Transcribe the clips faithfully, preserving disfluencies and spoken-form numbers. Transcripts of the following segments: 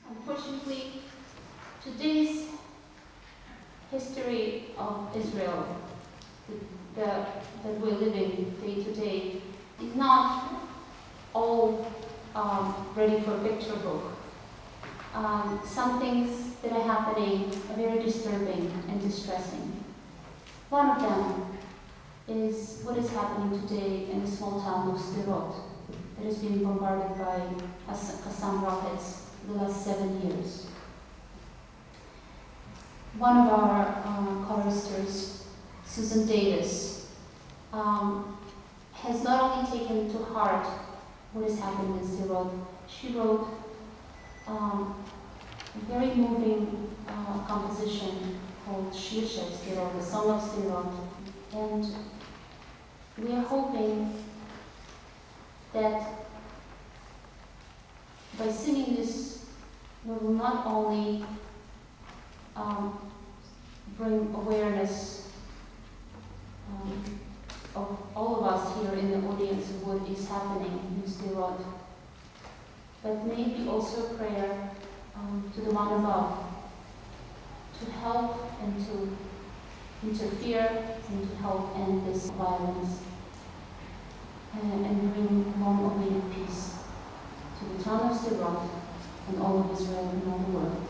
Unfortunately, today's history of Israel the, the, that we're living day to day is not all um, ready for a picture book. Um, some things that are happening are very disturbing and distressing. One of them is what is happening today in the small town of Sderot that has been bombarded by Qassam rockets for the last seven years. One of our uh, choristers, Susan Davis, um, has not only taken to heart what has happened in Sderot, she wrote um, a very moving uh, composition called Shir Chadash, the Song of Sderot. And we are hoping that by singing this, we will not only um, bring awareness um, of all of us here in the audience of what is happening in Sderot, but maybe also a prayer um, to the one above to help and to interfere and to help end this violence and, and bring long-awaited peace to the town of Sderot and all of Israel and all the world.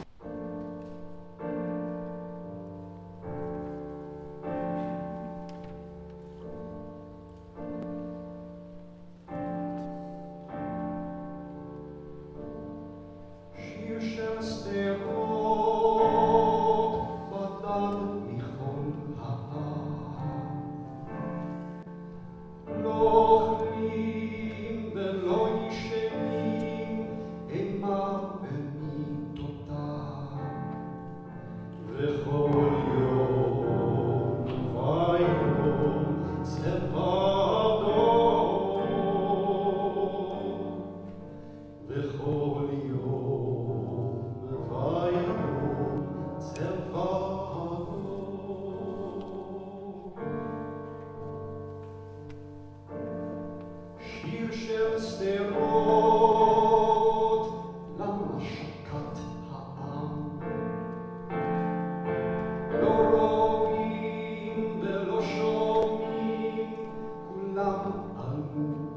Love